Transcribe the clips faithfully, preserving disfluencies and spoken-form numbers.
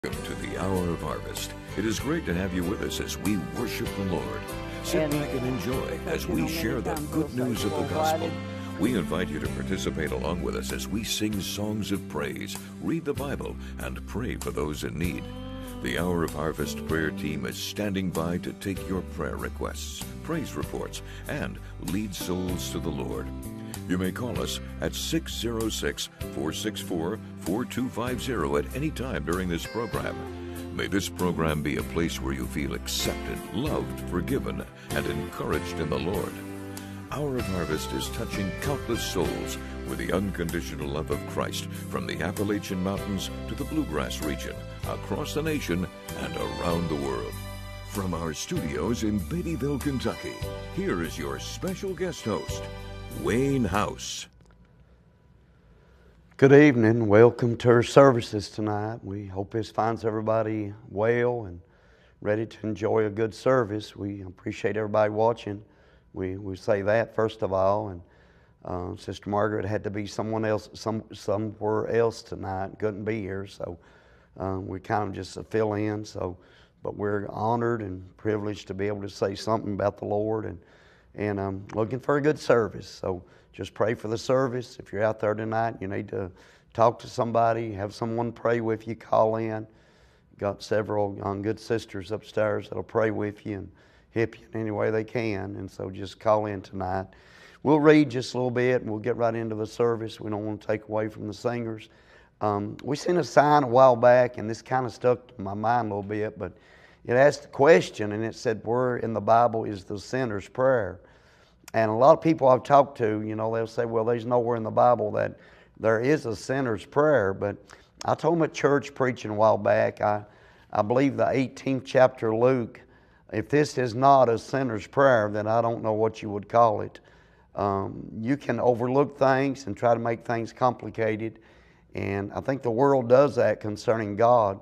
Welcome to the Hour of Harvest. It is great to have you with us as we worship the Lord. Sit And- back and enjoy as we share the good news of the gospel. We invite you to participate along with us as we sing songs of praise, read the Bible, and pray for those in need. The Hour of Harvest prayer team is standing by to take your prayer requests, praise reports, and lead souls to the Lord. You may call us at six oh six, four six four, four two five zero at any time during this program. May this program be a place where you feel accepted, loved, forgiven, and encouraged in the Lord. Hour of Harvest is touching countless souls with the unconditional love of Christ from the Appalachian Mountains to the Bluegrass region, across the nation, and around the world. From our studios in Beattyville, Kentucky, here is your special guest host, Wayne House. Good evening. Welcome to our services tonight. We hope this finds everybody well and ready to enjoy a good service. We appreciate everybody watching. We we say that first of all, and uh, Sister Margaret had to be someone else, some somewhere else tonight. Couldn't be here, so uh, we kind of just fill in. So, but we're honored and privileged to be able to say something about the Lord, and and um, looking for a good service. So just pray for the service. If you're out there tonight, you need to talk to somebody, have someone pray with you, call in. Got several young good sisters upstairs that'll pray with you and help you in any way they can. And so just call in tonight. We'll read just a little bit and we'll get right into the service. We don't want to take away from the singers. Um, we seen a sign a while back, and this kind of stuck to my mind a little bit, but it asked a question, and it said, where in the Bible is the sinner's prayer? And a lot of people I've talked to, you know, they'll say, well, there's nowhere in the Bible that there is a sinner's prayer. But I told them at church preaching a while back, I, I believe the eighteenth chapter of Luke, if this is not a sinner's prayer, then I don't know what you would call it. Um, you can overlook things and try to make things complicated. And I think the world does that concerning God.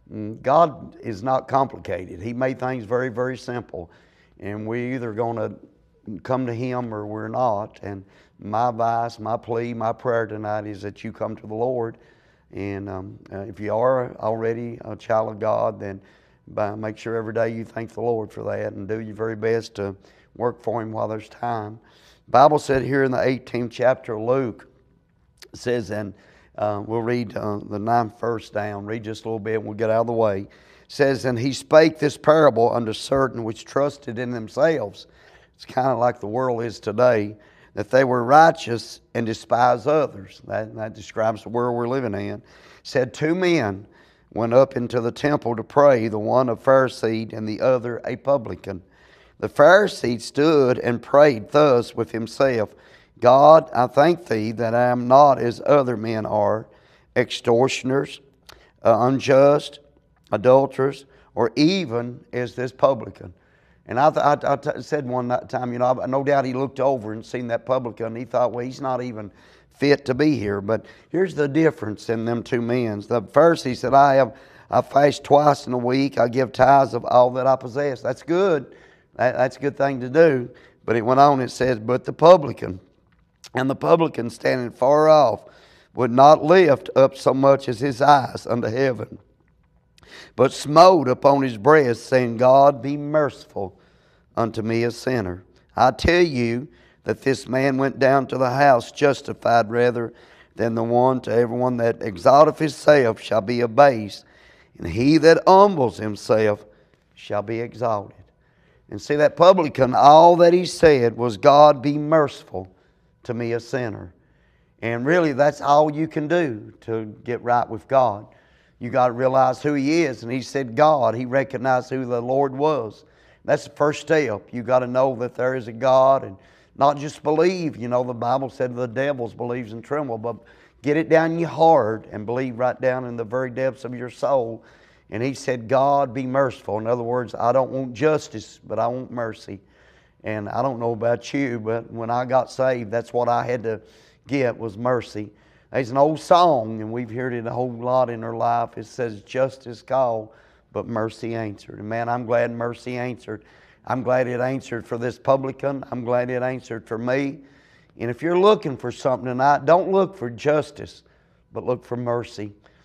God is not complicated. He made things very, very simple. And we're either going to come to Him or we're not. And my advice, my plea, my prayer tonight is that you come to the Lord. And um, uh, if you are already a child of God, then by, make sure every day you thank the Lord for that and do your very best to work for Him while there's time. The Bible said here in the eighteenth chapter of Luke, it says, and Uh, we'll read uh, the ninth verse down, read just a little bit and we'll get out of the way. It says, and he spake this parable unto certain which trusted in themselves. It's kind of like the world is today, that they were righteous and despised others. That, that describes the world we're living in. It said, two men went up into the temple to pray, the one a Pharisee and the other a publican. The Pharisee stood and prayed thus with himself, God, I thank Thee that I am not as other men are, extortioners, uh, unjust, adulterers, or even as this publican. And I, th- I, I t- said one time, you know, I, no doubt he looked over and seen that publican, and he thought, well, he's not even fit to be here. But here's the difference in them two men. The Pharisee said, I have I fast twice in a week. I give tithes of all that I possess. That's good. That, that's a good thing to do. But it went on, it says, but the publican, and the publican standing far off would not lift up so much as his eyes unto heaven, but smote upon his breast, saying, God, be merciful unto me a sinner. I tell you that this man went down to the house justified rather than the one. To everyone that exalteth himself shall be abased, and he that humbles himself shall be exalted. And see, that publican, all that he said was, God, be merciful to me a sinner. And really that's all you can do to get right with God. You got to realize who He is. And he said God. He recognized who the Lord was. That's the first step. You got to know that there is a God, and not just believe. You know, the Bible said the devils believes and tremble, but get it down in your heart and believe right down in the very depths of your soul. And he said, God, be merciful. In other words, I don't want justice, but I want mercy. And I don't know about you, but when I got saved, that's what I had to get, was mercy. There's an old song, and we've heard it a whole lot in our life. It says, justice called, but mercy answered. And man, I'm glad mercy answered. I'm glad it answered for this publican. I'm glad it answered for me. And if you're looking for something tonight, don't look for justice, but look for mercy.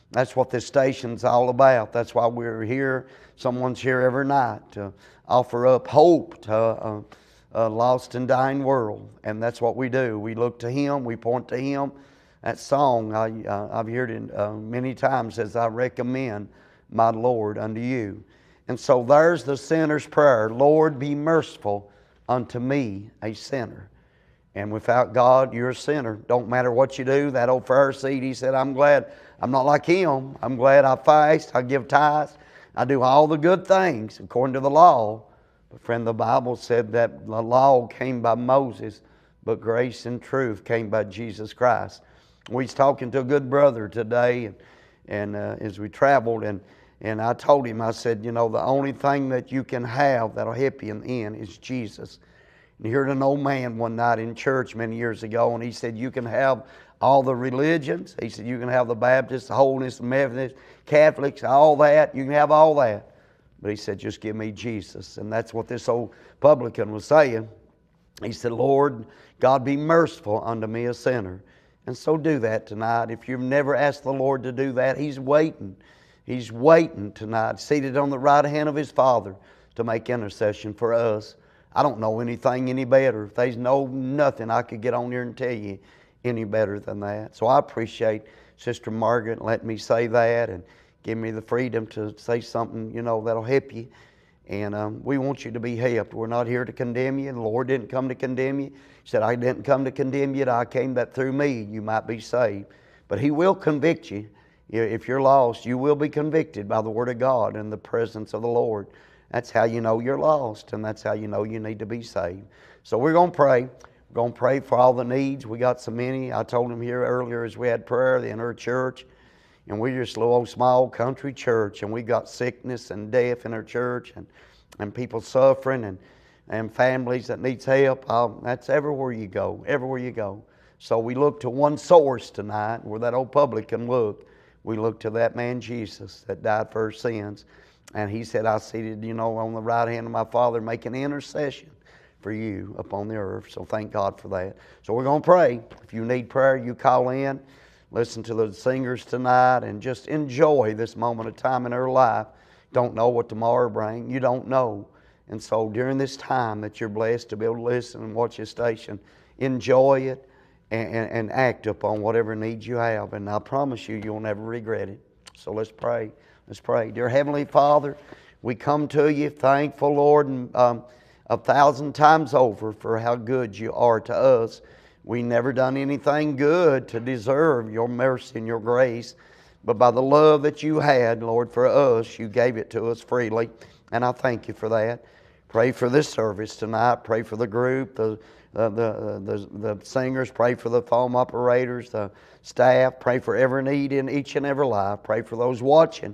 That's what this station's all about. That's why we're here. Someone's here every night to offer up hope to a, a lost and dying world. And that's what we do. We look to Him. We point to Him. That song, I, uh, I've heard it uh, many times, as I recommend my Lord unto you. And so there's the sinner's prayer. Lord, be merciful unto me, a sinner. And without God, you're a sinner. Don't matter what you do. That old Pharisee, he said, I'm glad I'm not like him. I'm glad I fast, I give tithes, I do all the good things according to the law. But friend, the Bible said that the law came by Moses, but grace and truth came by Jesus Christ. We was talking to a good brother today, and, and uh, as we traveled, and, and I told him, I said, you know, the only thing that you can have that'll help you in the end is Jesus. And he heard an old man one night in church many years ago, and he said, you can have all the religions. He said, you can have the Baptists, the Holiness, the Methodists, Catholics, all that. You can have all that. But he said, just give me Jesus. And that's what this old publican was saying. He said, Lord, God be merciful unto me, a sinner. And so do that tonight. If you've never asked the Lord to do that, He's waiting. He's waiting tonight, seated on the right hand of His Father, to make intercession for us. I don't know anything any better. If there's no nothing I could get on here and tell you any better than that. So I appreciate Sister Margaret letting me say that and give me the freedom to say something, you know, that'll help you. And um, we want you to be helped. We're not here to condemn you. The Lord didn't come to condemn you. He said, I didn't come to condemn you. I came that through me you might be saved. But He will convict you. If you're lost, you will be convicted by the Word of God in the presence of the Lord. That's how you know you're lost, and that's how you know you need to be saved. So we're going to pray. We're going to pray for all the needs. We got so many. I told them here earlier as we had prayer in our church, and we're just a little old small country church, and we got sickness and death in our church, and, and people suffering, and, and families that needs help. Um, that's everywhere you go, everywhere you go. So we look to one source tonight, where that old publican looked. We look to that man Jesus that died for our sins. And He said, I seated, you know, on the right hand of my Father, making intercession for you upon the earth. So thank God for that. So we're going to pray. If you need prayer, you call in. Listen to the singers tonight and just enjoy this moment of time in our life. Don't know what tomorrow brings. You don't know. And so during this time that you're blessed to be able to listen and watch this station, enjoy it and, and, and act upon whatever needs you have. And I promise you, you'll never regret it. So let's pray. Let's pray. Dear Heavenly Father, we come to you thankful, Lord, and, um, a thousand times over for how good you are to us. We never done anything good to deserve your mercy and your grace, but by the love that you had, Lord, for us, you gave it to us freely, and I thank you for that. Pray for this service tonight. Pray for the group, the the the, the, the singers. Pray for the phone operators, the staff. Pray for every need in each and every life. Pray for those watching.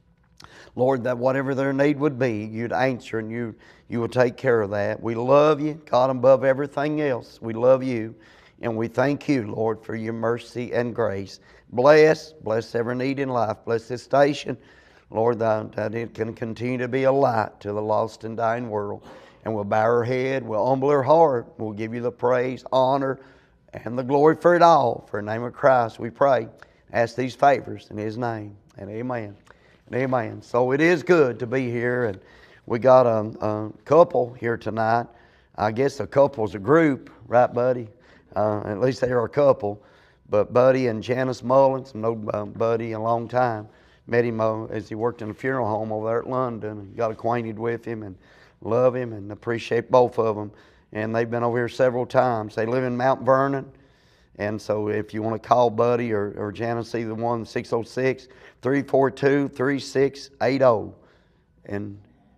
Lord, that whatever their need would be, you'd answer and you, you will take care of that. We love you, God, above everything else. We love you, and we thank you, Lord, for your mercy and grace. Bless, bless every need in life. Bless this station, Lord, that, that it can continue to be a light to the lost and dying world. And we'll bow our head, we'll humble our heart, we'll give you the praise, honor, and the glory for it all. For the name of Christ we pray. Ask these favors in His name, and amen. Amen. So it is good to be here, and we got a, a couple here tonight. I guess a couple's a group, right, Buddy? Uh, at least they're a couple. But Buddy and Janice Mullins, I know uh, Buddy a long time. Met him uh, as he worked in a funeral home over there at London, and got acquainted with him and love him and appreciate both of them. And they've been over here several times. They live in Mount Vernon. And so if you want to call Buddy or, or Janice, either one, six oh six, three four two, three six eight oh. And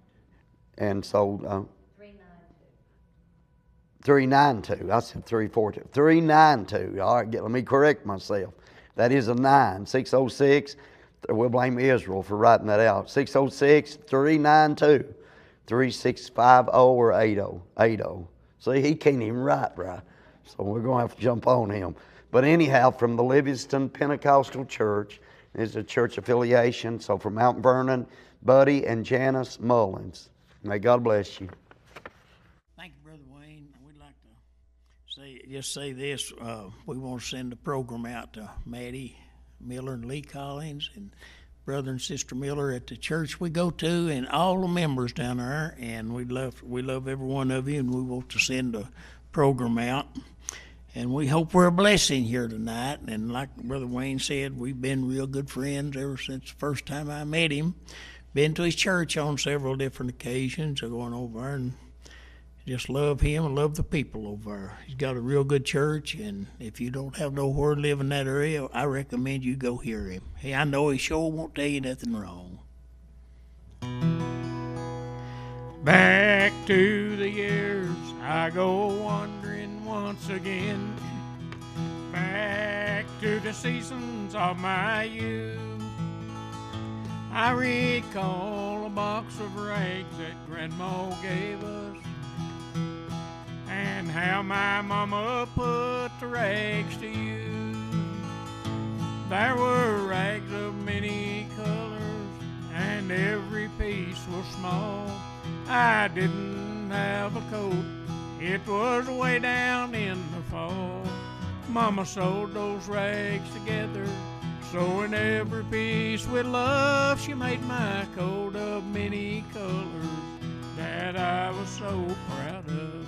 and so uh, three nine two. I said three four two. three nine two. All right, get, let me correct myself. That is a nine. six oh six. We'll blame Israel for writing that out. six oh six, three nine two, three six five oh or eight oh. eight oh. See, he can't even write right. So we're going to have to jump on him. But anyhow, from the Livingston Pentecostal Church, is a church affiliation. So from Mount Vernon, Buddy and Janice Mullins. May God bless you. Thank you, Brother Wayne. We'd like to say just say this. Uh, we want to send the program out to Maddie, Miller and Lee Collins and Brother and Sister Miller at the church we go to, and all the members down there. And we love we love every one of you, and we want to send a program out. And we hope we're a blessing here tonight. And like Brother Wayne said, we've been real good friends ever since the first time I met him. Been to his church on several different occasions, going over there, and just love him and love the people over there. He's got a real good church, and if you don't have nowhere to live in that area, I recommend you go hear him. Hey, I know he sure won't tell you nothing wrong. Back to the years I go wandering once again, back to the seasons of my youth. I recall a box of rags that Grandma gave us, and how my mama put the rags to use. There were rags of many colors, and every piece was small. I didn't have a coat, it was way down in the fall. Mama sewed those rags together, sewing every piece with love. She made my coat of many colors that I was so proud of.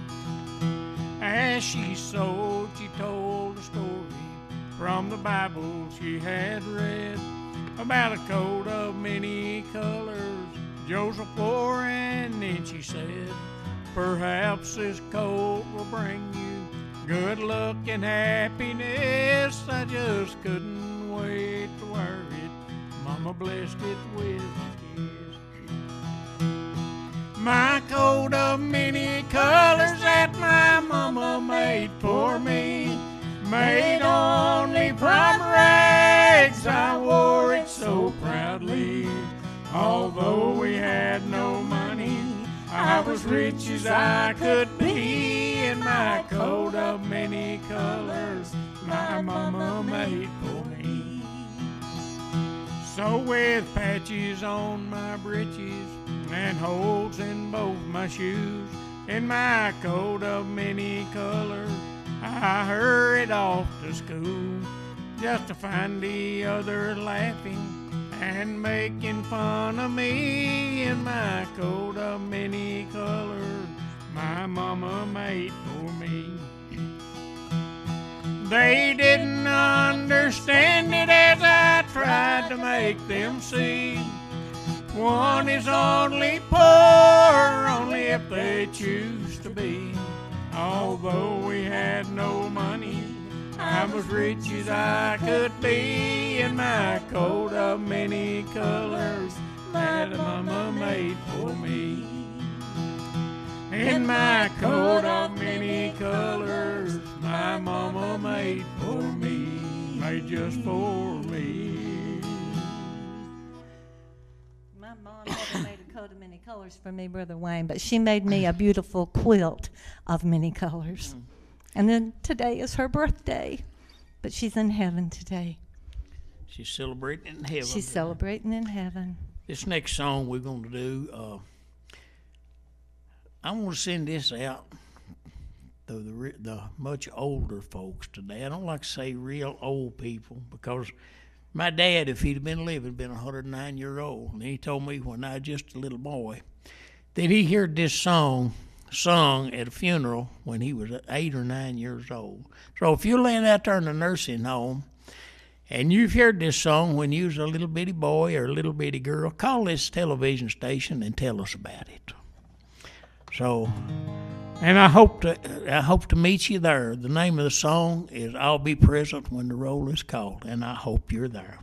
As she sewed, she told a story from the Bible she had read about a coat of many colors Joseph wore, and then she said, perhaps this coat will bring you good luck and happiness. I just couldn't wait to wear it. Mama blessed it with a kiss. My coat of many colors that my mama made for me, made only from rags, I wore it so proudly. Although we had no money, I was rich as I could be in my coat of many colors my mama made for me. So with patches on my breeches and holes in both my shoes, in my coat of many colors I hurried off to school, just to find the other laughing and making fun of me in my coat of many colors my mama made for me. They didn't understand it as I tried to make them see. One is only poor only if they choose to be. Although we had no money, I was rich as I could be in my coat of many colors that mama made for me. In my coat of many colors my mama made for me, made just for me. My mom never made a coat of many colors for me, Brother Wayne, but she made me a beautiful quilt of many colors. And then today is her birthday, but she's in heaven today. She's celebrating in heaven. She's celebrating in heaven. This next song we're going to do, uh, I want to send this out to the, the much older folks today. I don't like to say real old people, because my dad, if he'd been living, been one hundred nine years old, and he told me when I was just a little boy that he heard this song sung at a funeral when he was eight or nine years old. So if you're laying out there in a nursing home and you've heard this song when you was a little bitty boy or a little bitty girl, call this television station and tell us about it. So, and I hope to I hope to meet you there. The name of the song is "I'll Be Present When the Roll is Called," and I hope you're there.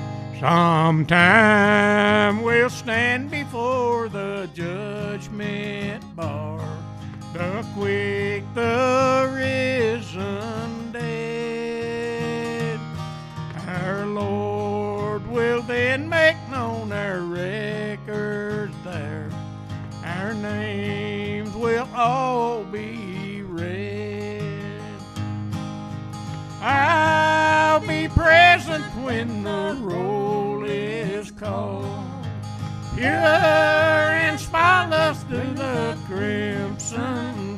Sometime we'll stand before the judgment bar, the quick, the risen dead. Our Lord will then make known our records there. Our names will all be read. I'll be present when the roll is called, pure and spotless through the crimson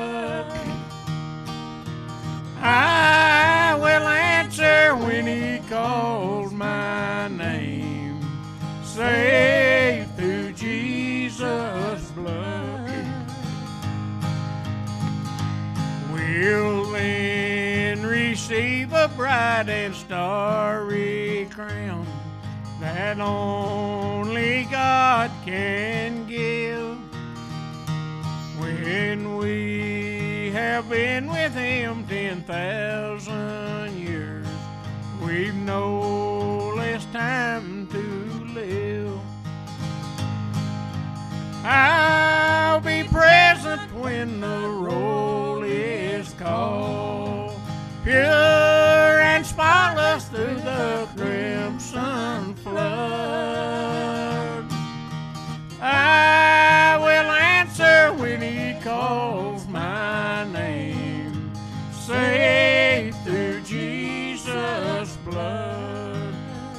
flood. I will answer when he calls. calls my name, saved through Jesus' blood, will then receive a bright and starry crown that only God can give. When we have been with Him ten thousand years, we've no less time to live. I'll be present when the roll is called, pure and spotless through the crimson flood. I will answer when He calls my name, saved through Jesus' blood.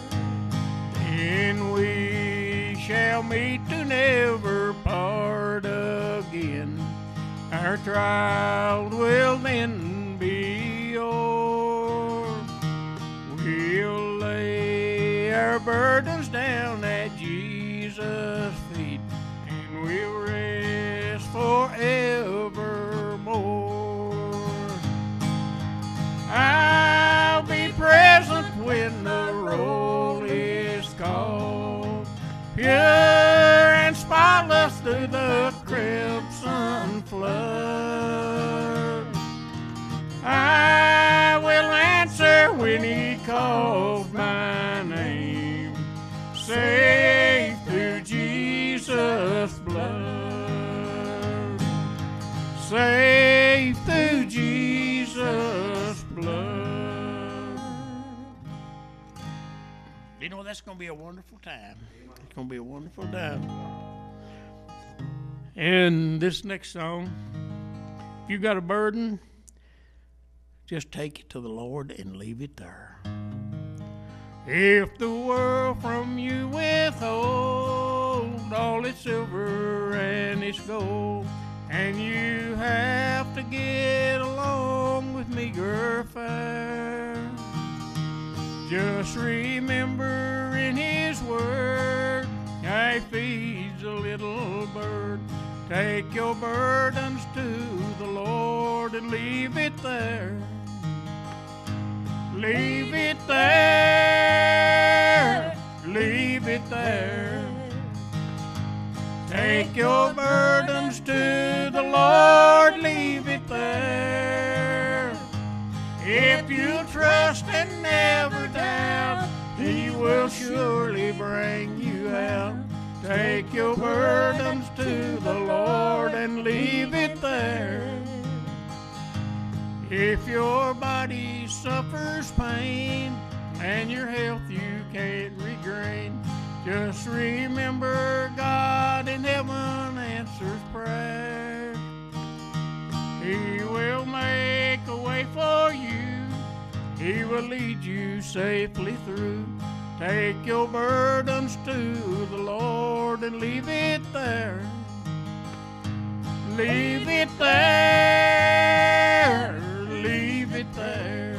Then we shall meet to never part again. Our trial will then be o'er. We'll lay our burdens down at Jesus' feet, and we'll rest forevermore. I'll be present when the roll is called, pure and spotless through the crimson flood. I will answer when He calls my name, saved through Jesus' blood, saved through Jesus' blood. You know, that's going to be a wonderful time. It's going to be a wonderful time. And this next song, if you got a burden, just take it to the Lord and leave it there. If the world from you withhold all its silver and its gold, and you have to get along with meager fare, just remember in His word, I feeds a little bird. Take your burdens to the Lord and leave it there. Leave it there, leave it there. Take your burdens to the Lord, leave it there. If you trust and never doubt, He will surely bring you out. Take your burdens to the Lord and leave it there. If your body suffers pain and your health you can't regain, just remember God in heaven answers prayer. He will make a way for you. He will lead you safely through. Take your burdens to the Lord and leave it there. Leave it there, leave it there.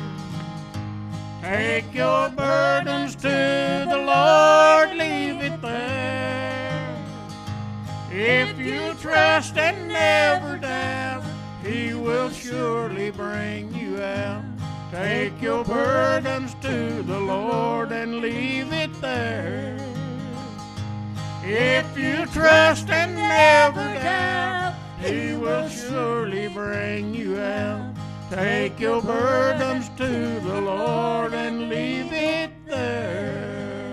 Take your burdens to the Lord, leave it there. If you trust and never doubt, He will surely bring you out. Take your burdens to the Lord and leave it there. If you trust and never doubt, He will surely bring you out. Take your burdens to the Lord and leave it there.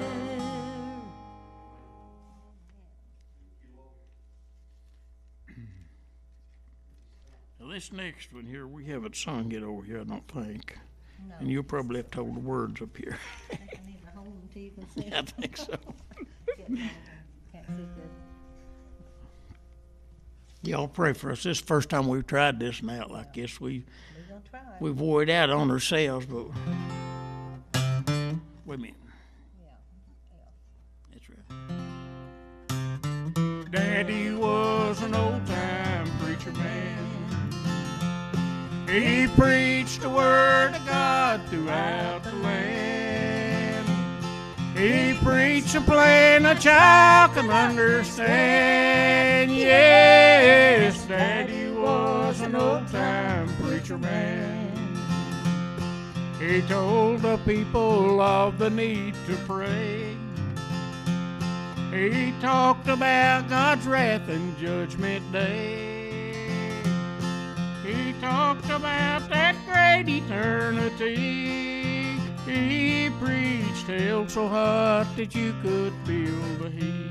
Now this next one here, we haven't sung it over here, I don't think. No. And you'll probably have to hold the words up here. I think I need to hold them to you can see. Yeah, I think so. Can't see good. Y'all pray for us. This is the first time we've tried this and out like this. We, we've wore it out on ourselves, but wait a minute. Yeah, yeah. That's right. Daddy was an old-time preacher man. He preached the word of God throughout the land. He preached a plain a child can understand. Yes, Daddy was an old-time preacher man. He told the people of the need to pray. He talked about God's wrath and judgment day. He talked about that great eternity. He preached hell so hot that you could feel the heat.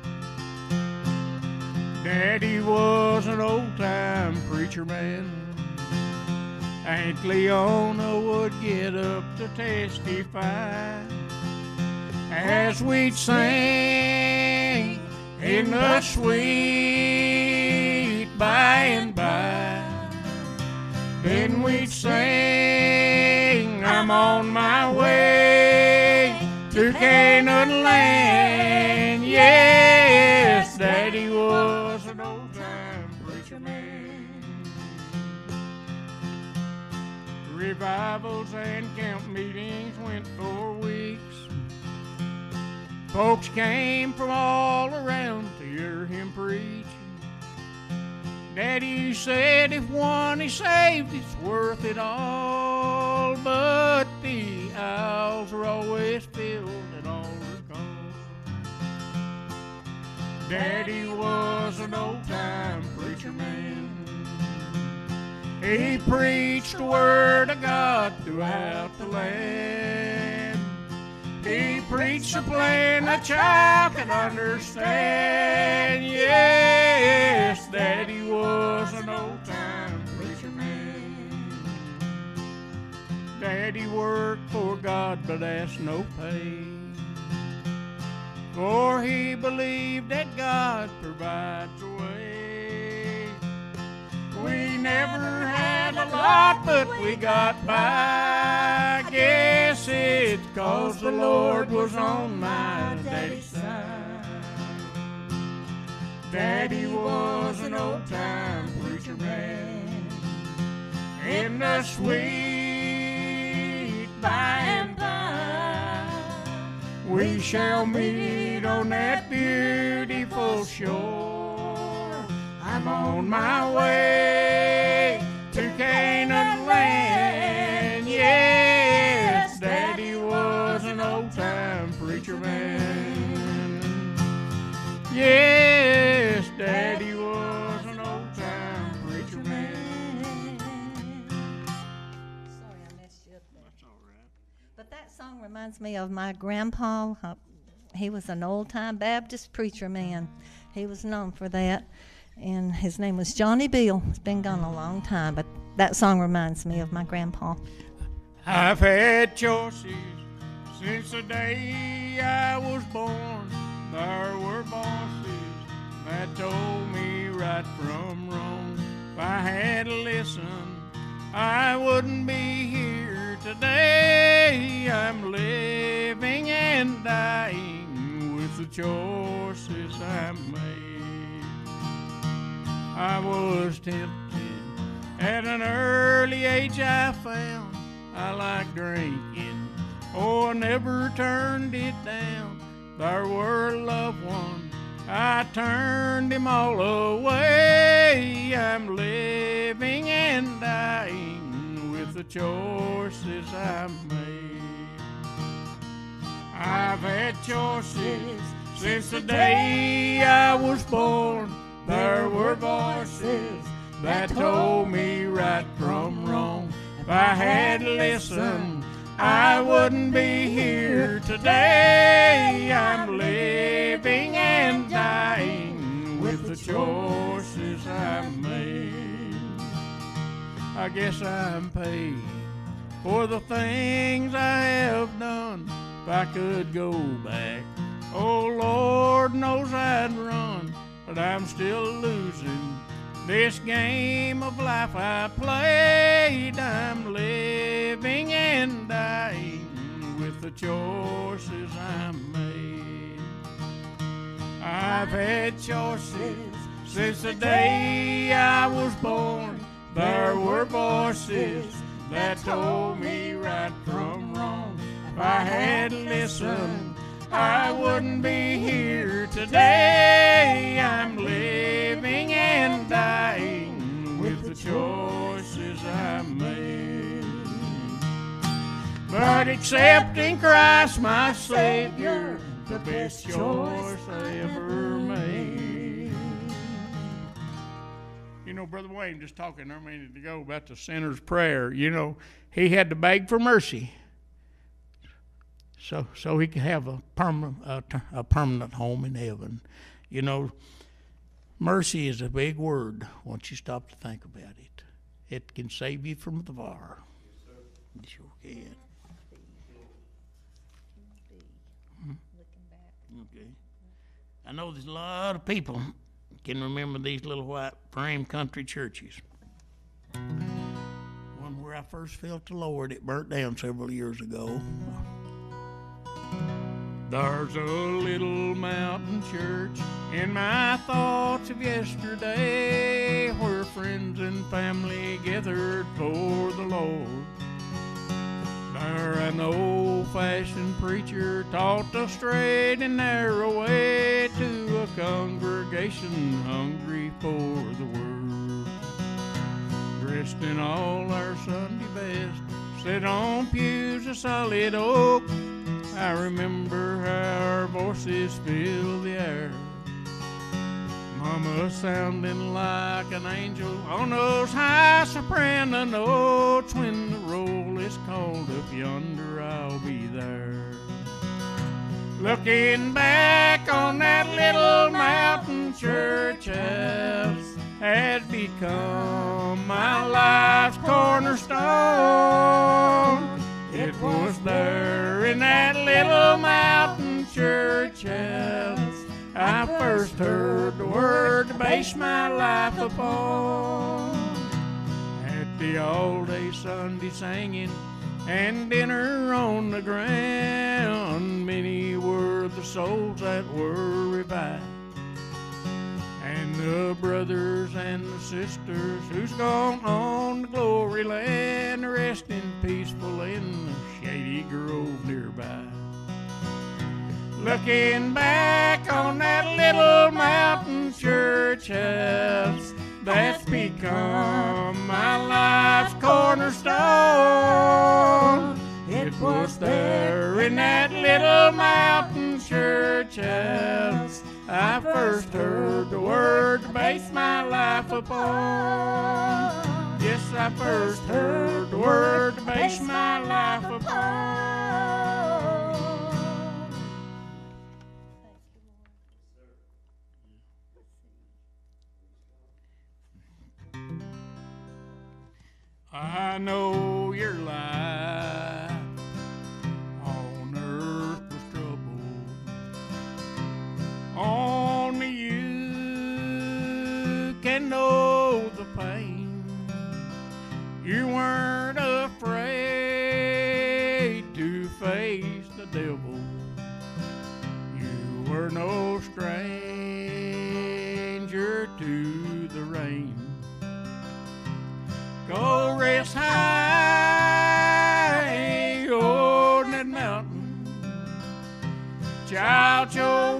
Daddy was an old-time preacher man. Aunt Leona would get up to testify as we'd sing in the sweet by and by. Then we'd sing, I'm on my way to Canaan land. Yes, Daddy was an old-time preacher man. Revivals and camp meetings went for weeks. Folks came from all around to hear him preach. Daddy said if one is saved, it's worth it all. But the aisles are always filled at altar calls. Daddy was an old-time preacher man. He preached the word of God throughout the land. He preached a plain a child can understand. Yes, Daddy was an old-time preacher man. Daddy worked for God but asked no pay, for he believed that God provides a way. We never had a lot, but we got by. Guess it's 'cause the Lord was on my daddy's side. Daddy was an old-time preacher man. In the sweet by and by, we shall meet on that beautiful shore. I'm on my way to Canaan land. Yes, Daddy was an old-time preacher man. Yes, Daddy was an old-time preacher man. Sorry I messed you up there. That's all right. But that song reminds me of my grandpa. Uh, he was an old-time Baptist preacher man. He was known for that. And his name was Johnny Bill. He's been gone a long time, but that song reminds me of my grandpa. I've had choices since the day I was born. There were voices that told me right from wrong. If I had listened, I wouldn't be here today. I'm living and dying with the choices I made. I was tempted at an early age. I found I like drinking. Oh, I never turned it down. There were loved ones, I turned them all away. I'm living and dying with the choices I made. I've had choices since the day I was born. There were voices that told me right from wrong. If I had listened, I wouldn't be here today. I'm living and dying with the choices I made. I guess I'm paid for the things I have done. If I could go back, oh Lord knows I'd run. But I'm still losing this game of life I played. I'm living and dying with the choices I made. I've had choices since the day I was born. There were voices that told me right from wrong. If I had listened, I wouldn't be here today. I'm living and dying with the choices I made. But accepting Christ my Savior, the best choice I ever made. You know, Brother Wayne just talking there a minute ago about the sinner's prayer. You know, he had to beg for mercy so so he could have a permanent uh, a permanent home in heaven. You know, mercy is a big word once you stop to think about it. It can save you from the fire. It sure can. Okay. I know there's a lot of people can remember these little white frame country churches. One where I first felt the Lord, it burnt down several years ago. There's a little mountain church in my thoughts of yesterday, where friends and family gathered for the Lord. There an old-fashioned preacher taught the straight and narrow way to a congregation hungry for the Word. Dressed in all our Sunday best, sit on pews of solid oak, I remember how our voices filled the air. Mama sounding like an angel on those high soprano notes. When the roll is called up yonder, I'll be there. Looking back on that little mountain church house has become my life's cornerstone. It was there in that little mountain church house I first heard the word to base my life upon. At the all-day Sunday singing and dinner on the ground, many were the souls that were revived. And the brothers and the sisters who's gone on to glory land, resting peaceful in the shady grove nearby. Looking back on that little mountain church house that's become my life's cornerstone. It was there in that little mountain church house I first heard the word to base my life upon. Yes, I first heard the word to base my life upon. I know your life on earth was troubled. Only you can know the pain. You weren't afraid to face the devil. You were no stranger to the rain. Go rest high on that mountain. Child, your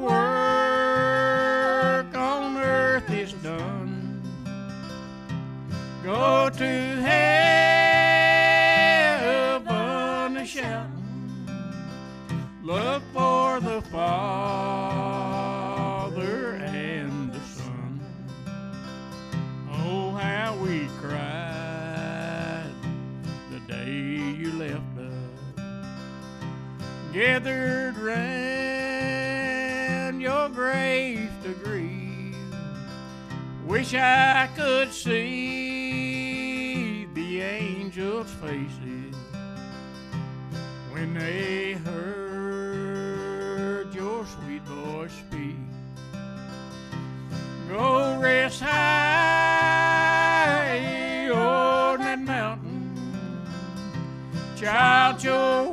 work on earth is done. Go to heaven a-shouting. Look for the Father and the Son. Oh, how we cried you left us, gathered round your grave to grieve. Wish I could see the angels' faces when they heard your sweet voice speak. Go rest high on that mountain. Child, your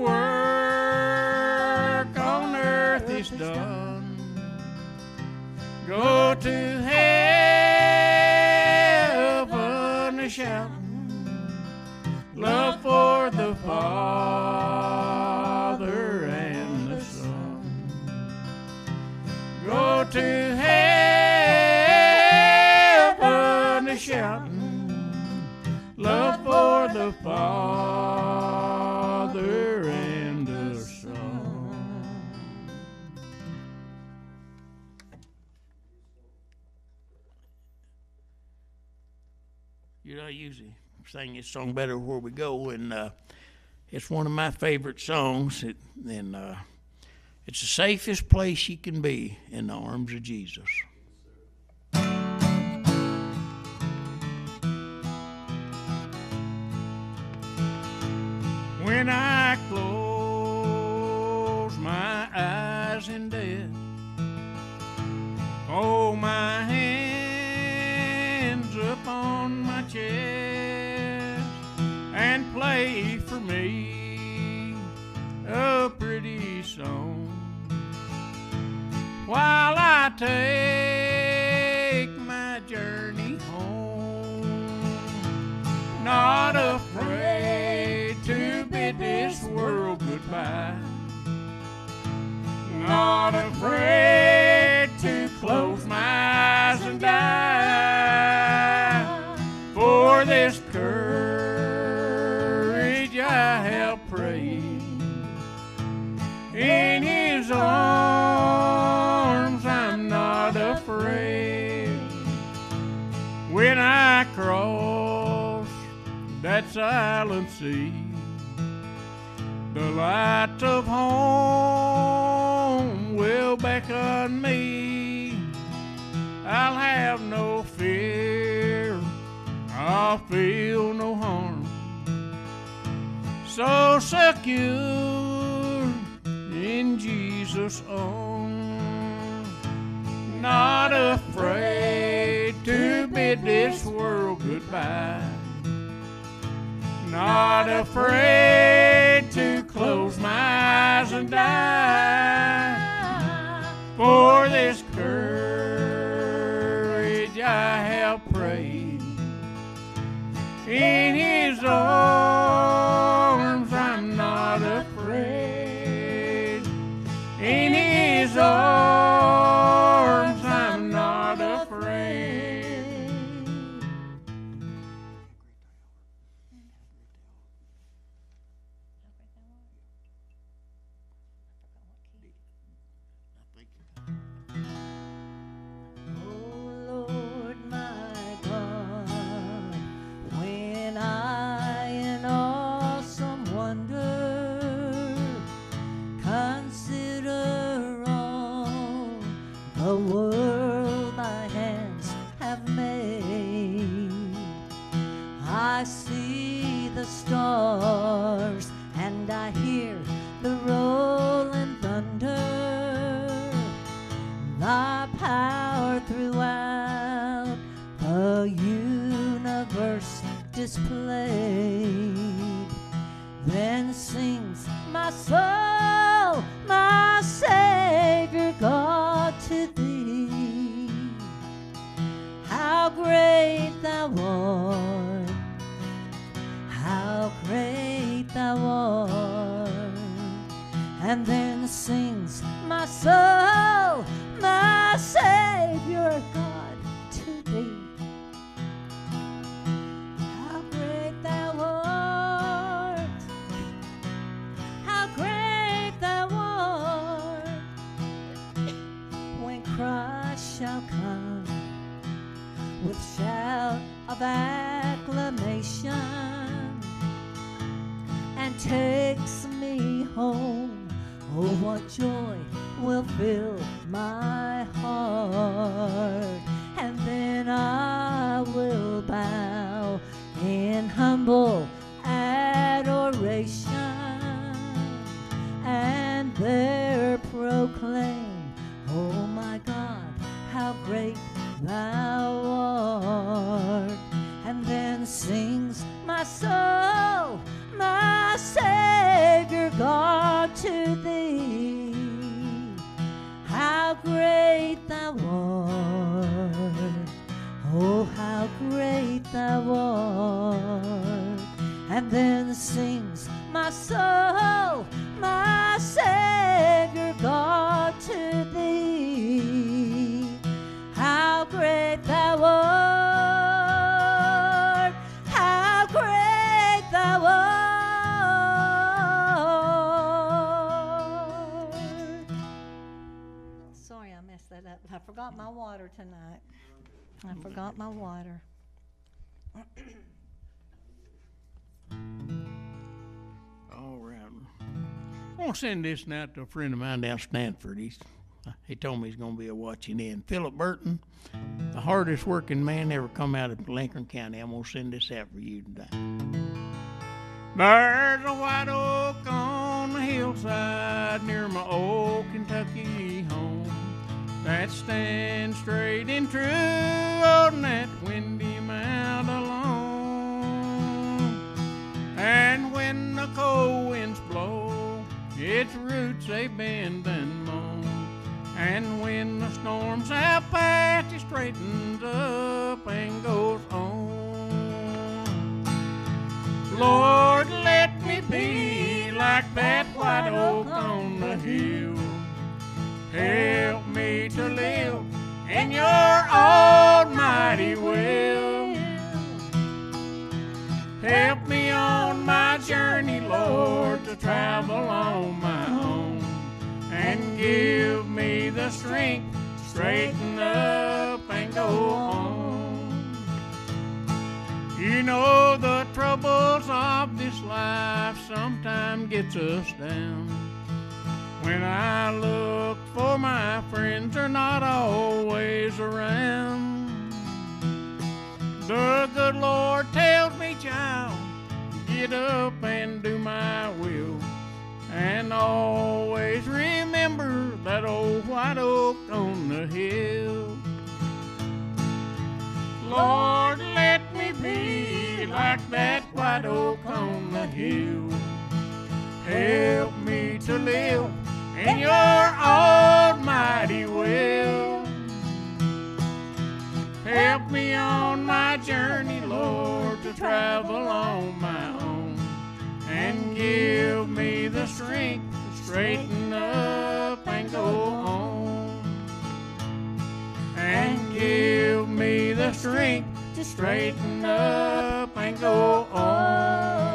work on earth is done. Go to heaven a-shouting. Love for the Father and the Son. to heaven a shouting, love for the Father and the Son. You know, I usually sing this song better where we go, and uh, it's one of my favorite songs. It, and uh, it's the safest place you can be, in the arms of Jesus. When I close my eyes in death, hold my hands upon my chest and play for me a pretty song while I take my journey home, not afraid to bid this world goodbye, not afraid to close my eyes and die. For this courage I have prayed, in His arms I'm not afraid. When I cross that silent sea, the light of home will beckon me. I'll have no fear, I'll feel no harm, so secure in Jesus' arms, not afraid to bid this world goodbye, not afraid to close my eyes and die. For this courage I have prayed, in His arms I'm not afraid, in His arms I'm not afraid. The world my hands have made, I see the stars and I hear the rolling thunder, thy power throughout the universe displayed. Then sings my soul, my Savior God, to thee. How great thou art, how great thou art. And then sings my soul, my Savior God, to thee. How great thou art, how great thou art. When Christ shall come with shout of acclamation and takes me home, oh, what joy will fill my heart. And then I will bow in humble adoration and there proclaim, oh my God, how great thou art. And then sings my soul, my Savior God, to thee. How great thou art, oh how great thou art. And then sings my soul, my Savior God, to thee. mess that up. I forgot my water tonight. I forgot my water. All right. I want to send this now to a friend of mine down Stanford. He's, he told me he's going to be a watching in. Philip Burton, the hardest working man ever come out of Lincoln County. I'm going to send this out for you today. There's a white oak on the hillside near my old Kentucky home that stands straight and true on that windy mount alone. And when the cold winds blow, its roots they bend and moan. And when the storms have passed, it straightens up and goes on. Lord, let me be like that white oak on the hill. Help me to live in your almighty will. Help me on my journey, Lord, to travel on my own. And give me the strength to straighten up and go on. You know the troubles of this life sometimes gets us down. When I look for my friends, they're not always around. The good Lord tells me, child, get up and do my will. And always remember that old white oak on the hill. Lord, let me be like that white oak on the hill. Help me to live in your almighty will. Help me on my journey, Lord, to travel on my own. And give me the strength to straighten up and go on. And give me the strength to straighten up and go on.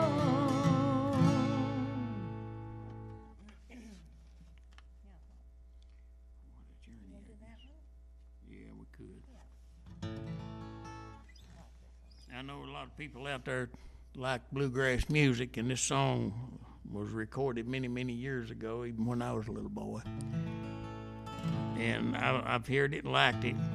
Yeah, we could. I know a lot of people out there like bluegrass music, and this song was recorded many, many years ago, even when I was a little boy. And I, I've heard it and liked it.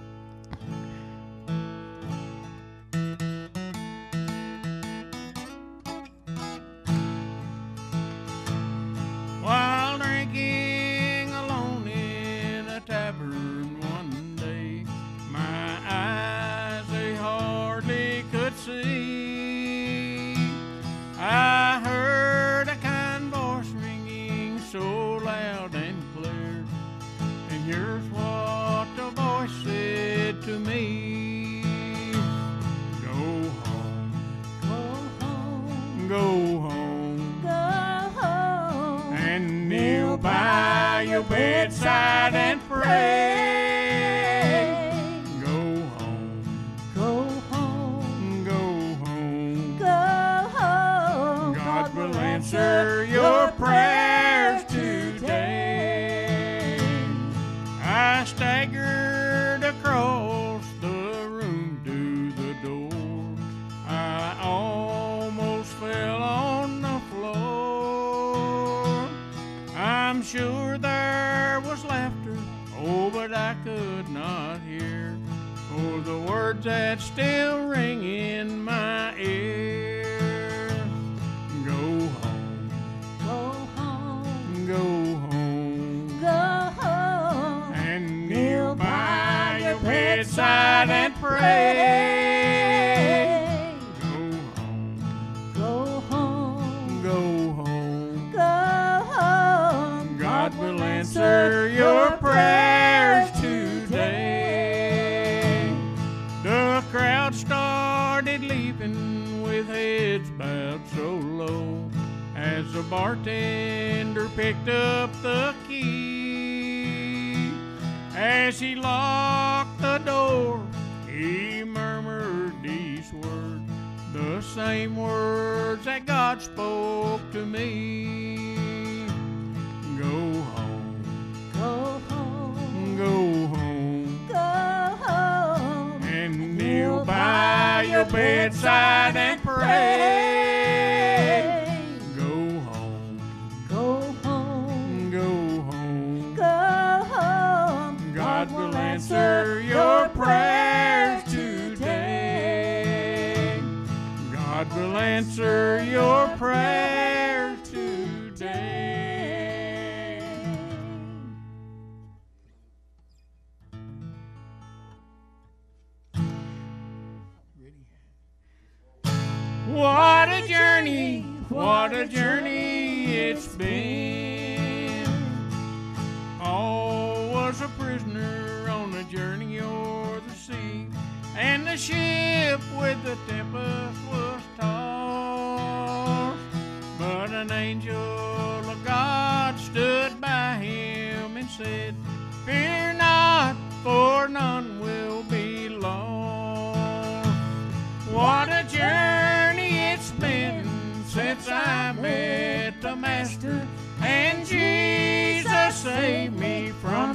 While drinking alone in a tavern one day, my eyes they hardly could see. I heard a kind voice ringing so loud and clear, and here's what the voice said to me. Go home, Go home, go home, go home, and kneel by your bedside and pray. Go home, go home, go home. go home. God will answer your prayers today. I staggered across the room to the door. I almost fell on the floor. I'm sure there was laughter, oh, but I could not hear, oh, the words that still ring in my ear. Go home, Go home, go home, go home, and kneel by your bedside and pray. Go home, go home, go home. go home. God will answer your prayers today. The crowd started leaving with heads bowed so low as the bartender picked up the key. As he locked the door, he murmured these words, the same words that God spoke to me. Go home, Go home, bedside and pray. Go home, Go home, go home. go home. God will answer your prayers today. God will answer your prayers today. What a journey, what a journey it's been. Paul was a prisoner on a journey o'er the sea, and the ship with the tempest was tossed. But an angel of God stood by him and said, "Fear not, for none will be lost." What a journey it's been since I met the Master, and Jesus saved me from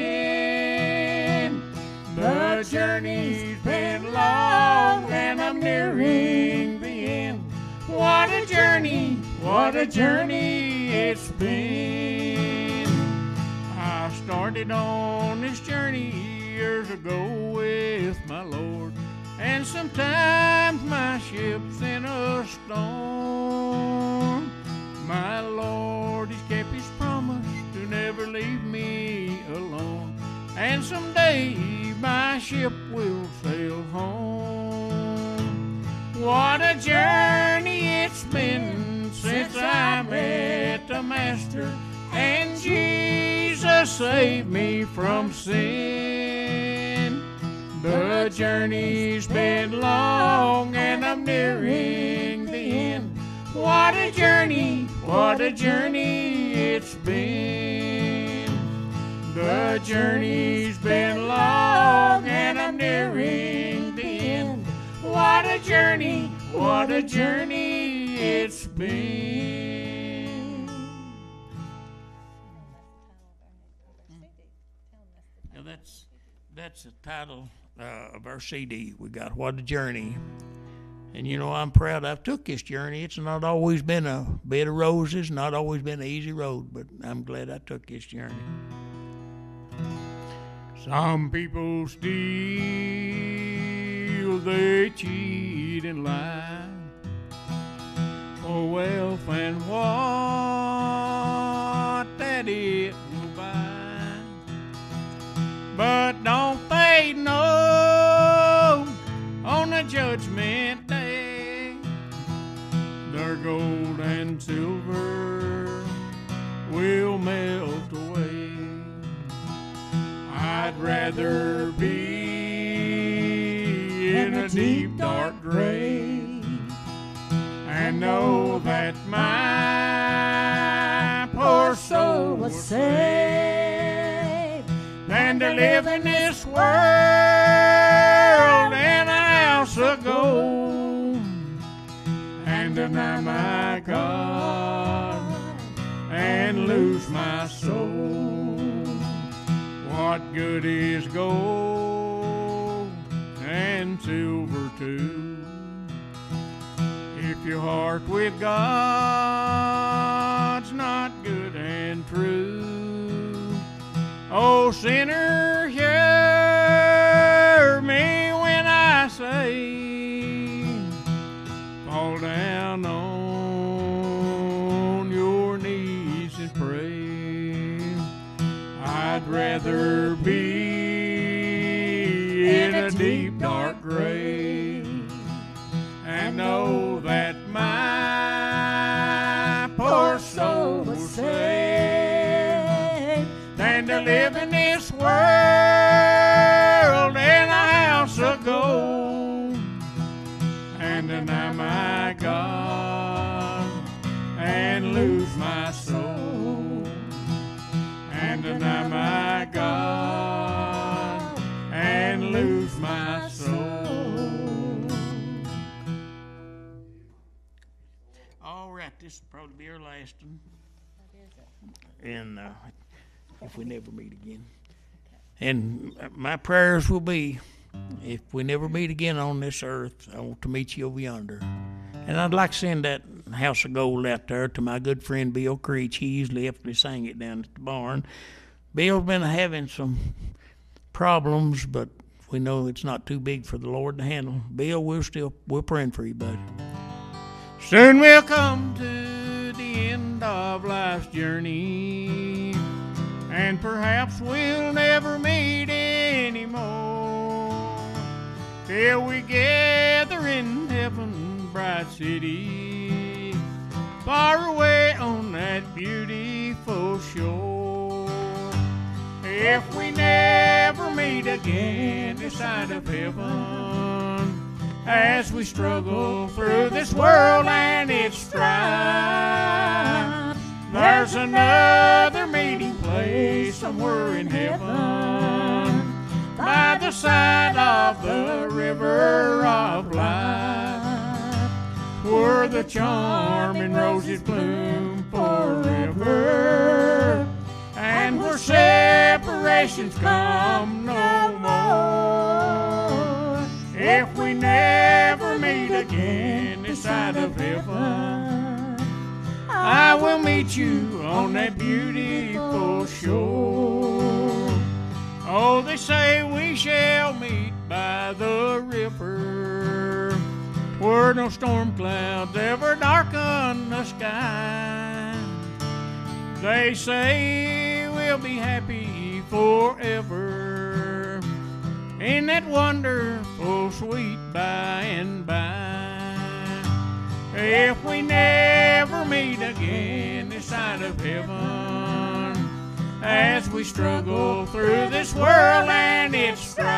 sin. The journey's been long and I'm nearing the end. What a journey, what a journey it's been. I started on this journey years ago with my Lord, and sometimes my ship's in a storm. My Lord, He's kept His promise to never leave me alone, and someday my ship will sail home. What a journey it's been since I met the Master, and Jesus saved me from sin. The journey's been long and I'm nearing the end. What a journey, what a journey it's been. The journey's been long and I'm nearing the end. What a journey, what a journey it's been. Now that's that's the title uh, of our C D. We got What a Journey. And you know, I'm proud I've took this journey. It's not always been a bed of roses, not always been an easy road, but I'm glad I took this journey. Some people steal, they cheat and lie for wealth and what that it will buy. But don't they know on the judgment day their gold and silver will melt away? I'd rather be in a deep dark grave and know that my poor soul was saved than to live in this world in a house of gold and deny my God and lose my soul. What good is gold and silver too if your heart with God's not good and true? Oh, sinner, hear me when I say, fall down on your knees and pray. I'd rather be in a deep dark grave and know that my poor soul was saved than to live in this world in a house of gold and deny my God and lose my soul and deny my God and lose my soul. All right, this will probably be our last one. And uh, if we never meet again. And my prayers will be if we never meet again on this earth, I want to meet you over yonder. And I'd like to send that House of Gold out there to my good friend Bill Creech. He usually helps me sing it down at the barn. Bill's been having some problems, but we know it's not too big for the Lord to handle. Bill, we're still we're praying for you, buddy. Soon we'll come to the end of life's journey, and perhaps we'll never meet anymore, till we gather in heaven, bright city, far away on that beautiful shore. If we never meet again this side of heaven, as we struggle through this world and its strife, there's another meeting place somewhere in heaven, by the side of the river of life, where the charming roses bloom forever, and where separations come no more. If we never meet again this side of heaven, I will meet you on that beautiful shore. Oh, they say we shall meet by the river, where no storm clouds ever darken the sky. They say we'll be happy forever in that wonderful sweet by and by. If we never meet again this side of heaven, as we struggle through this world and its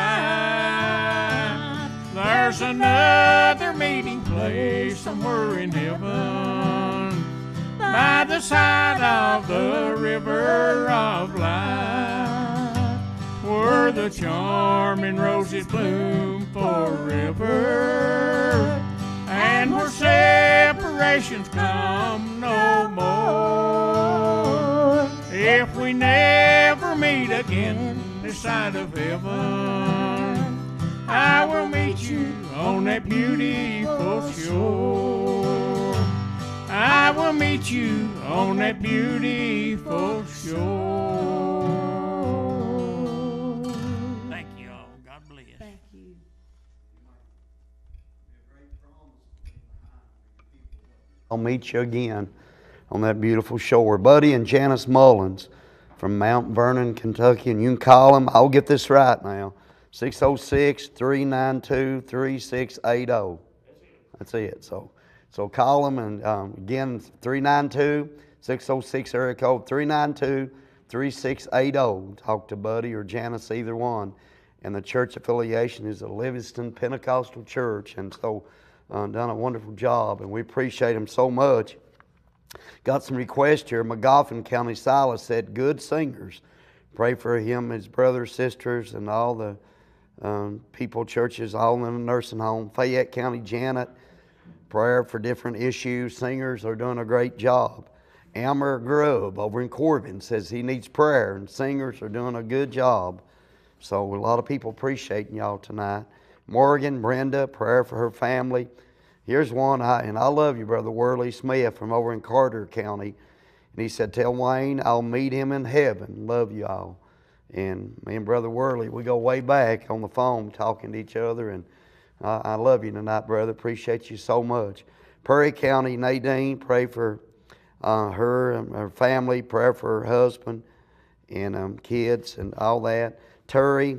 strife, there's another meeting place somewhere in heaven, by the side of the river of life, where the charming roses bloom forever, and where separations come no more. If we never meet again this side of heaven, I will meet you on that beautiful shore. I will meet you on that beautiful shore. Thank you all. God bless. Thank you. I'll meet you again on that beautiful shore. Buddy and Janice Mullins from Mount Vernon, Kentucky. And you can call them. I'll get this right now. six oh six, three nine two, three six eight oh. That's it. So so call them. And um, again, three nine two, six oh six area code, three nine two, three six eight oh. Talk to Buddy or Janice, either one. And the church affiliation is the Livingston Pentecostal Church. And so uh, done a wonderful job. And we appreciate them so much. Got some requests here. McGoffin County Silas said, good singers. Pray for him, his brothers, sisters, and all the um, people, churches, all in the nursing home. Fayette County Janet, prayer for different issues. Singers are doing a great job. Amber Grubb over in Corbin says he needs prayer, and singers are doing a good job. So a lot of people appreciating y'all tonight. Morgan, Brenda, prayer for her family. Here's one, I, and I love you, Brother Worley Smith from over in Carter County. And he said, tell Wayne I'll meet him in heaven. Love you all. And me and Brother Worley, we go way back on the phone talking to each other. And I, I love you tonight, brother. Appreciate you so much. Perry County, Nadine, pray for uh, her and her family. Prayer for her husband and um, kids and all that. Terry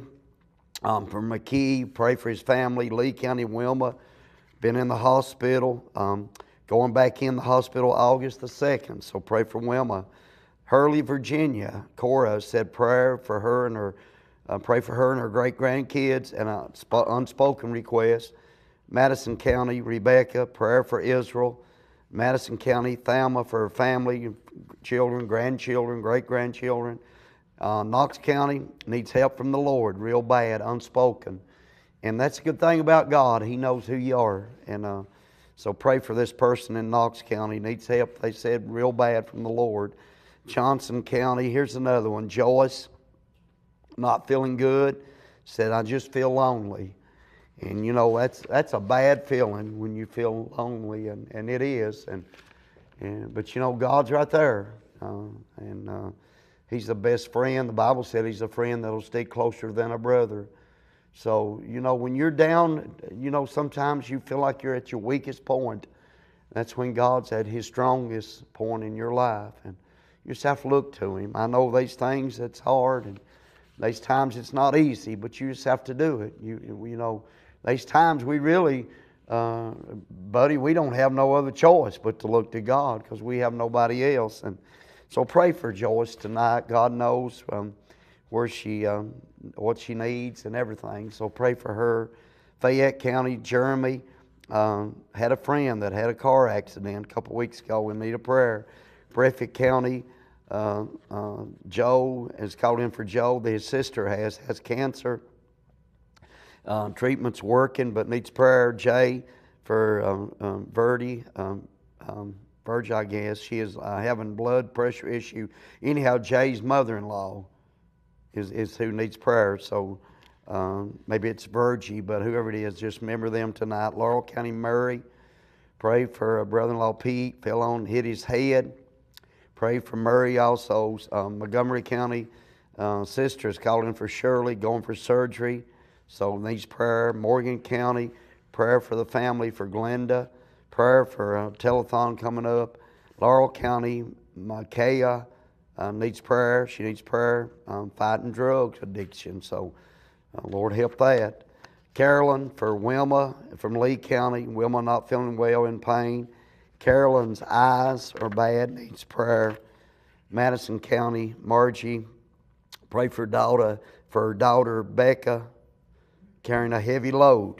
um, from McKee, pray for his family. Lee County, Wilma. Been in the hospital, um, going back in the hospital August the second, so pray for Wilma. Hurley, Virginia, Cora said prayer for her and her, uh, pray for her and her great-grandkids, and an unspoken request. Madison County, Rebecca, prayer for Israel. Madison County, Thelma for her family, children, grandchildren, great-grandchildren. Uh, Knox County needs help from the Lord, real bad, unspoken. And that's a good thing about God. He knows who you are. And uh, so pray for this person in Knox County. Needs help, they said, real bad from the Lord. Johnson County, here's another one. Joyce, not feeling good, said, I just feel lonely. And you know, that's that's a bad feeling when you feel lonely, and, and it is. And, and but you know, God's right there. Uh, and uh, He's the best friend. The Bible said He's a friend that'll stick closer than a brother. So, you know, when you're down, you know, sometimes you feel like you're at your weakest point. That's when God's at His strongest point in your life. And you just have to look to Him. I know these things, it's hard, and these times it's not easy, but you just have to do it. You, you know, these times we really, uh, buddy, we don't have no other choice but to look to God, because we have nobody else. And so pray for Joyce tonight. God knows um, where she, um, what she needs and everything. So pray for her. Fayette County, Jeremy um, had a friend that had a car accident a couple weeks ago. We need a prayer. Breathitt County, uh, uh, Joe has called in for Joe. His sister has has cancer. Uh, treatment's working, but needs prayer. Jay for um, um, Verdi. Um, um, Virgin, I guess. She is uh, having blood pressure issue. Anyhow, Jay's mother-in-law is, is who needs prayer. So um, maybe it's Virgie, but whoever it is, just remember them tonight. Laurel County, Murray. Pray for uh, brother-in-law Pete. Fell on, hit his head. Pray for Murray also. Um, Montgomery County uh, sister is calling for Shirley, going for surgery. So needs prayer. Morgan County, prayer for the family, for Glenda. Prayer for a telethon coming up. Laurel County, Micaiah uh, needs prayer. She needs prayer um, fighting drugs addiction. So, uh, Lord, help that. Carolyn for Wilma from Lee County. Wilma not feeling well, in pain. Carolyn's eyes are bad, needs prayer. Madison County, Margie, pray for daughter, for her daughter Becca, carrying a heavy load.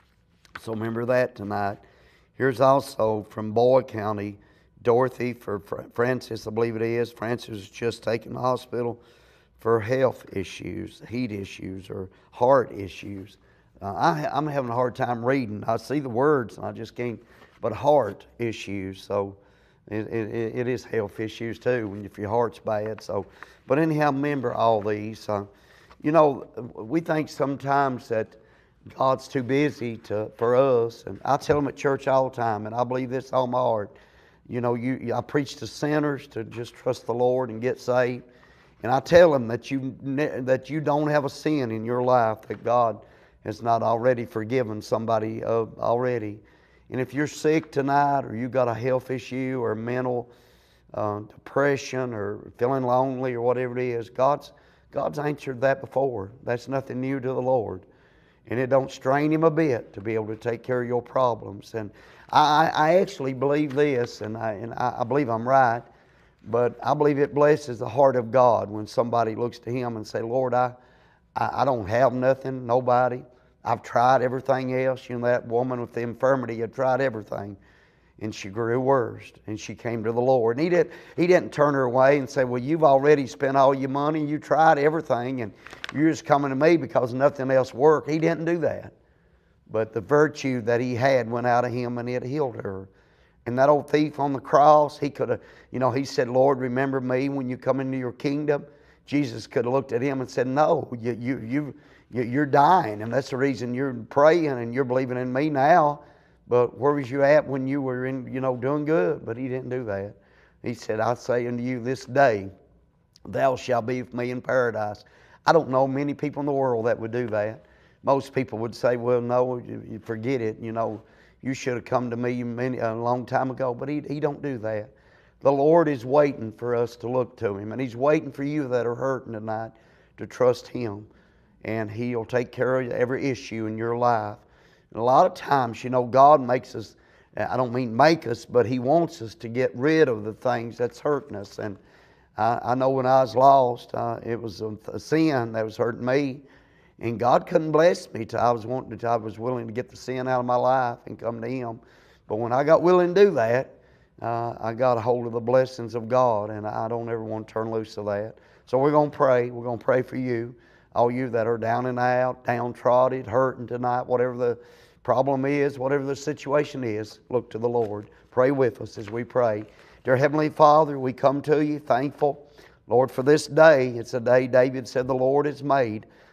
So remember that tonight. Here's also from Boyd County, Dorothy for Francis, I believe it is. Francis was just taken to the hospital for health issues, heat issues, or heart issues. Uh, I, I'm having a hard time reading. I see the words and I just can't, but heart issues. So it, it, it is health issues too, when if your heart's bad. So, but anyhow, remember all these. Uh, you know, we think sometimes that God's too busy to for us, and I tell them at church all the time, and I believe this all my heart. You know, you I preach to sinners to just trust the Lord and get saved, and I tell them that you that you don't have a sin in your life that God has not already forgiven somebody of already. And if you're sick tonight, or you got a health issue, or mental uh, depression, or feeling lonely, or whatever it is, God's God's answered that before. That's nothing new to the Lord. And it don't strain Him a bit to be able to take care of your problems. And I, I actually believe this, and, I, and I believe I'm right, but I believe it blesses the heart of God when somebody looks to Him and say, Lord, I, I, I don't have nothing, nobody. I've tried everything else. You know, that woman with the infirmity had tried everything. And she grew worse, and she came to the Lord. And he, did, he didn't turn her away and say, well, you've already spent all your money, you tried everything, and you're just coming to me because nothing else worked. He didn't do that. But the virtue that he had went out of him, and it healed her. And that old thief on the cross, he could have, you know, he said, Lord, remember me when you come into your kingdom. Jesus could have looked at him and said, no, you, you, you, you, you're dying, and that's the reason you're praying and you're believing in me now. But where was you at when you were in, you know, doing good? But he didn't do that. He said, I say unto you this day, thou shalt be with me in paradise. I don't know many people in the world that would do that. Most people would say, well, no, you forget it. You know, you should have come to me many, a long time ago. But he, he don't do that. The Lord is waiting for us to look to Him. And He's waiting for you that are hurting tonight to trust Him. And He'll take care of every issue in your life. And a lot of times, you know, God makes us, I don't mean make us, but He wants us to get rid of the things that's hurting us. And I, I know when I was lost, uh, it was a, a sin that was hurting me. And God couldn't bless me till I was wanting to, I was willing to get the sin out of my life and come to Him. But when I got willing to do that, uh, I got a hold of the blessings of God, and I don't ever want to turn loose of that. So we're going to pray. We're going to pray for you. All you that are down and out, downtrodden, hurting tonight, whatever the problem is, whatever the situation is, look to the Lord. Pray with us as we pray. Dear Heavenly Father, we come to You thankful, Lord, for this day. It's a day David said the Lord has made.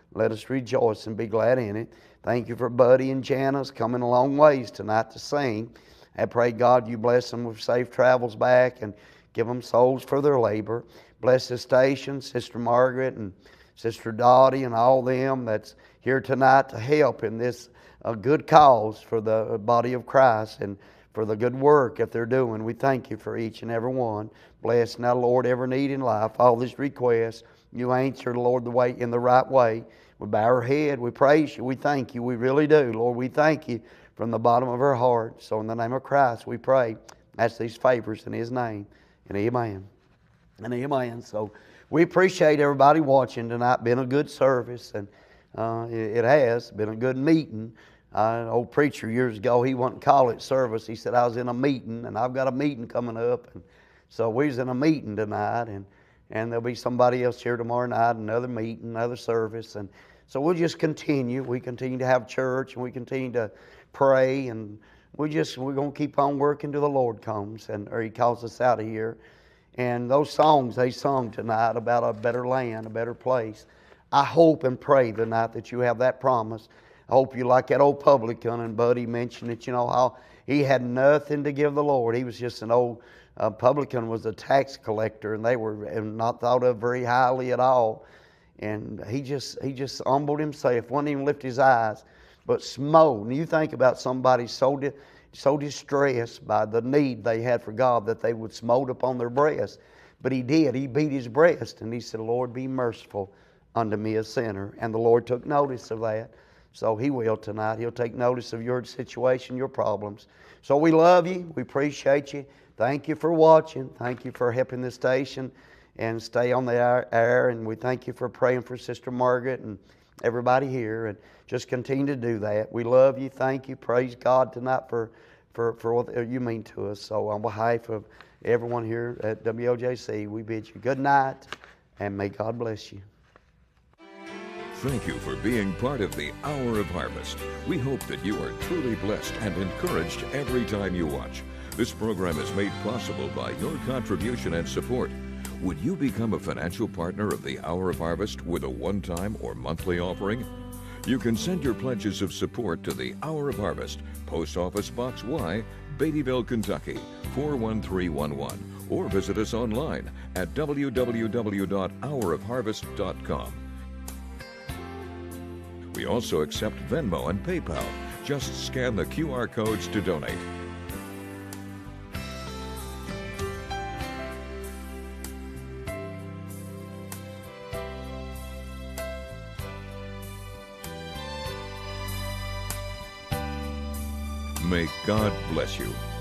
let us rejoice and be glad in it. Thank you for Buddy and Janice coming a long ways tonight to sing. I pray, God, you bless them with safe travels back and give them souls for their labor. Bless the station, Sister Margaret and Sister Dottie and all them that's here tonight to help in this uh, good cause for the body of Christ and for the good work that they're doing. We thank you for each and every one. Bless now, Lord, every need in life, all these requests. You answer, Lord, the way in the right way. We bow our head. We praise you. We thank you. We really do. Lord, we thank you from the bottom of our heart. So in the name of Christ, we pray. Ask these favors in His name. And amen. And amen. So we appreciate everybody watching tonight. Been a good service, and uh, it, it has been a good meeting. Uh, an old preacher years ago, he wouldn't call it service. He said, I was in a meeting, and I've got a meeting coming up. And so we was in a meeting tonight, and And there'll be somebody else here tomorrow night, another meeting, another service. And so we'll just continue. We continue to have church, and we continue to pray. And we just, we're going to keep on working till the Lord comes, and or He calls us out of here. And those songs they sung tonight about a better land, a better place, I hope and pray tonight that you have that promise. I hope you like that old publican, and Buddy mentioned it, you know, how he had nothing to give the Lord. He was just an old A publican, was a tax collector, and they were not thought of very highly at all. And he just he just humbled himself, wouldn't even lift his eyes, but smote. And you think about somebody so di- so distressed by the need they had for God that they would smote upon their breast. But he did. He beat his breast, and he said, Lord, be merciful unto me, a sinner. And the Lord took notice of that. So He will tonight. He'll take notice of your situation, your problems. So we love you. We appreciate you. Thank you for watching. Thank you for helping the station and stay on the air. And we thank you for praying for Sister Margaret and everybody here. And just continue to do that. We love you. Thank you. Praise God tonight for, for, for what you mean to us. So on behalf of everyone here at W O J C, we bid you good night, and may God bless you. Thank you for being part of the Hour of Harvest. We hope that you are truly blessed and encouraged every time you watch. This program is made possible by your contribution and support. Would you become a financial partner of the Hour of Harvest with a one-time or monthly offering? You can send your pledges of support to the Hour of Harvest, Post Office Box Y, Beattyville, Kentucky, four one three one one, or visit us online at w w w dot hour of harvest dot com. We also accept Venmo and PayPal. Just scan the Q R codes to donate. May God bless you.